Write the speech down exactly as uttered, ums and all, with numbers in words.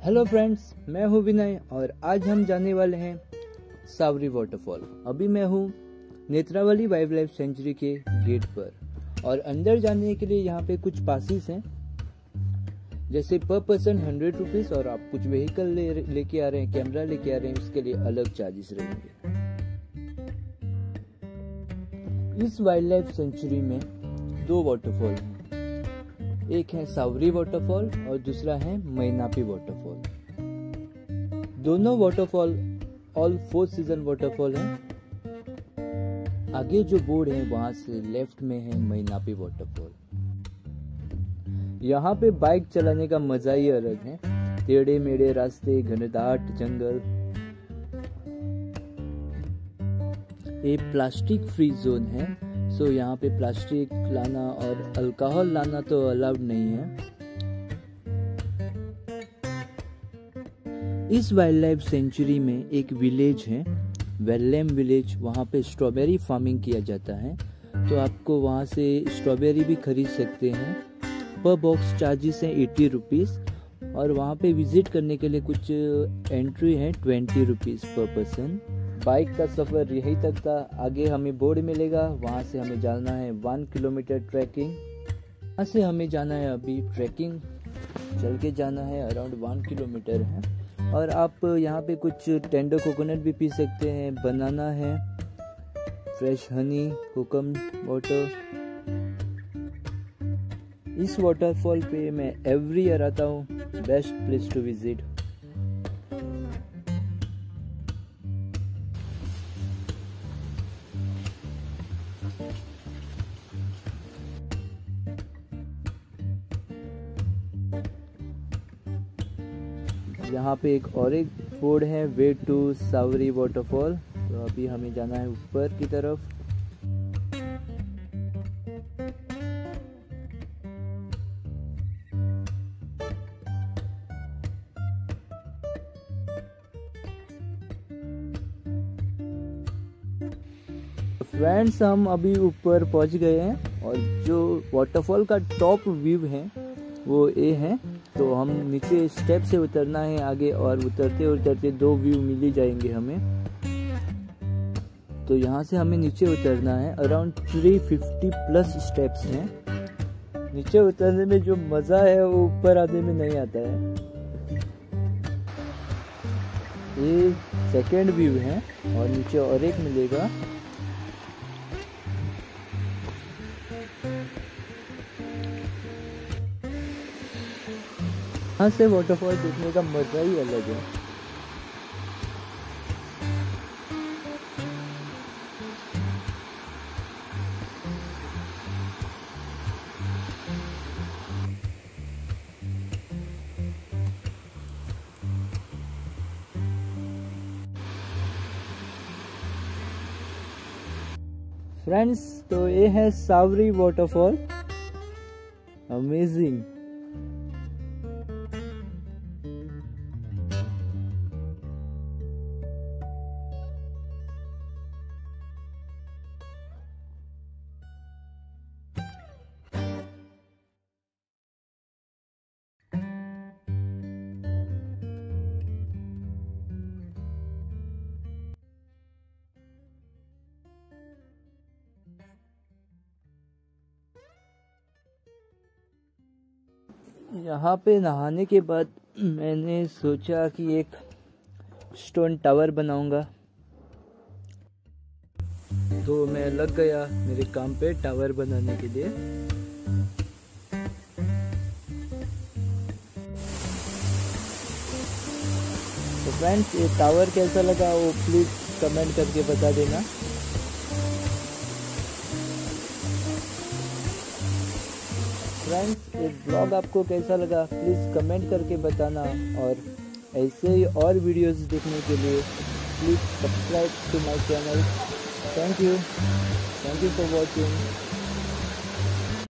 Hello friends, मैं हूँ विनय और आज हम जाने वाले हैं सावरी वाटरफॉल। अभी मैं हूँ नेत्रावली वाइल्ड लाइफ सेंचुरी के गेट पर और अंदर जाने के लिए यहाँ पे कुछ पासिस हैं, जैसे पर पर्सन हंड्रेड रुपीज और आप कुछ व्हीकल ले लेके आ रहे हैं, कैमरा लेके आ रहे हैं, उसके लिए अलग चार्जेस रहेंगे। इस वाइल्ड लाइफ सेंचुरी में दो वाटरफॉल हैं, एक है सावरी वाटरफॉल और दूसरा है मैनापी वाटरफॉल। दोनों waterfall all four season waterfall हैं। आगे जो बोर्ड है वहां से लेफ्ट में है मैनापी वाटरफॉल। यहाँ पे बाइक चलाने का मजा ही अलग है। टेढ़े मेढ़े रास्ते, घनदाट जंगल। ये प्लास्टिक फ्री जोन है, सो so, यहाँ पे प्लास्टिक लाना और अल्कोहल लाना तो अलाउड नहीं है। इस वाइल्ड लाइफ सेंचुरी में एक विलेज है, वेल्लेम विलेज। वहाँ पे स्ट्रॉबेरी फार्मिंग किया जाता है, तो आपको वहाँ से स्ट्रॉबेरी भी खरीद सकते हैं। पर बॉक्स चार्जेस हैं एटी रुपीज़ और वहाँ पे विजिट करने के लिए कुछ एंट्री है twenty rupees per person. Bike का सफ़र यहीं तक था। आगे हमें बोर्ड मिलेगा, वहाँ से हमें जाना है वन किलोमीटर ट्रैकिंग। वहाँ से हमें जाना है अभी ट्रैकिंग, चल के जाना है, अराउंड वन किलोमीटर है। और आप यहाँ पे कुछ टेंडर कोकोनट भी पी सकते हैं, बनाना है, फ्रेश हनी, कोकम वाटर। इस वाटरफॉल पे मैं एवरी ईयर आता हूँ। Best place to visit. यहाँ पे एक और एक बोर्ड है, वे टू सावरी वाटरफॉल। तो अभी हमें जाना है ऊपर की तरफ। फ्रेंड्स, हम अभी ऊपर पहुंच गए हैं और जो वाटरफॉल का टॉप व्यू है वो ये है। तो हम नीचे स्टेप से उतरना है आगे, और उतरते उतरते दो व्यू मिल ही जाएंगे हमें। तो यहाँ से हमें नीचे उतरना है। Around three fifty plus steps हैं। नीचे उतरने में जो मज़ा है वो ऊपर आने में नहीं आता है। ये सेकेंड व्यू है और नीचे और एक मिलेगा। यहाँ से वाटरफॉल देखने का मजा ही अलग है। फ्रेंड्स, तो ये है सावरी वाटरफॉल। अमेजिंग। यहाँ पे नहाने के बाद मैंने सोचा कि एक स्टोन टावर बनाऊंगा, तो मैं लग गया मेरे काम पे टावर बनाने के लिए। तो फ्रेंड्स, ये टावर कैसा लगा वो प्लीज कमेंट करके बता देना। फ्रेंड्स, ये ब्लॉग आपको कैसा लगा प्लीज़ कमेंट करके बताना, और ऐसे ही और वीडियोस देखने के लिए please subscribe to my channel. Thank you thank you for watching.